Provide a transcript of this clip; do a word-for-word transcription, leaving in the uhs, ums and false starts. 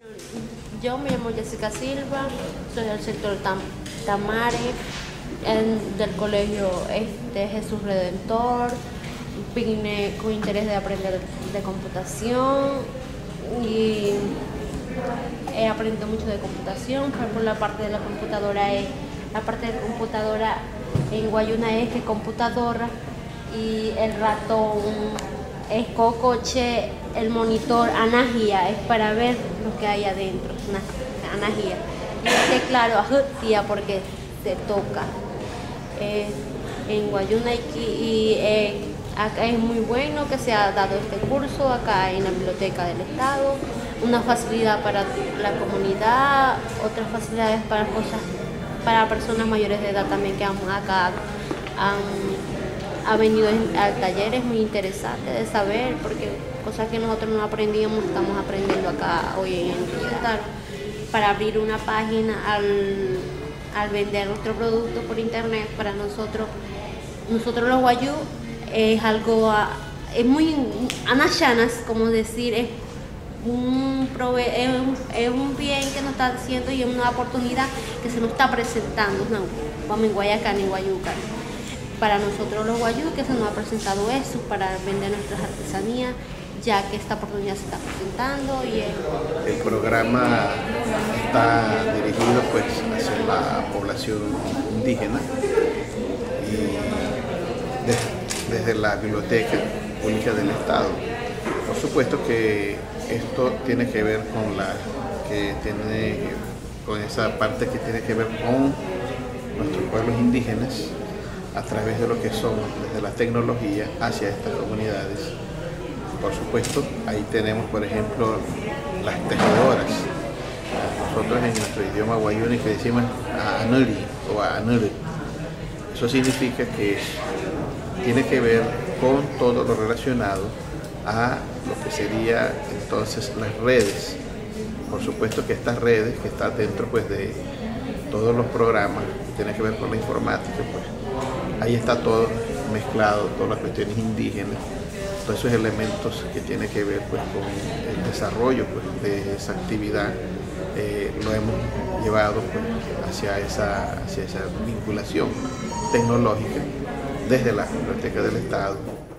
Yo me llamo Jessica Silva, soy del sector Tam Tamare, en, del colegio este, Jesús Redentor. Vine con interés de aprender de computación y he aprendido mucho de computación. Por la parte de la computadora, es, la parte de computadora en Guayuna es que computadora y el ratón es cocoche, el monitor anagía, es para ver lo que hay adentro, anagía. Y el teclado ajutía porque se toca. Eh, en Guayuna y, y eh, acá es muy bueno que se ha dado este curso acá en la Biblioteca del Estado, una facilidad para la comunidad, otras facilidades para cosas, para personas mayores de edad también que han, acá han ha venido a talleres muy interesantes de saber, porque cosas que nosotros no aprendíamos estamos aprendiendo acá hoy en día. Para abrir una página al, al vender nuestro producto por internet, para nosotros, nosotros los guayú, es algo, es muy anachanas, como decir, es un, prove es, un, es un bien que nos está haciendo y es una oportunidad que se nos está presentando, no, vamos en Guayacán, en Guayucan. Para nosotros los guayú, que se nos ha presentado eso para vender nuestras artesanías, ya que esta oportunidad se está presentando. Y el, el programa está dirigido pues hacia la población indígena y desde, desde la Biblioteca Pública del Estado. Por supuesto que esto tiene que ver con la que tiene con esa parte que tiene que ver con nuestros pueblos indígenas, a través de lo que son desde la tecnología hacia estas comunidades. Por supuesto, ahí tenemos, por ejemplo, las tejedoras. Nosotros en nuestro idioma guayúni que decimos anuri o anuri. Eso significa que tiene que ver con todo lo relacionado a lo que sería entonces las redes. Por supuesto que estas redes que están dentro pues de todos los programas que tienen que ver con la informática, pues ahí está todo mezclado, todas las cuestiones indígenas, todos esos elementos que tienen que ver pues, con el desarrollo pues, de esa actividad, eh, lo hemos llevado pues, hacia, esa, hacia esa vinculación tecnológica desde la Biblioteca del Estado.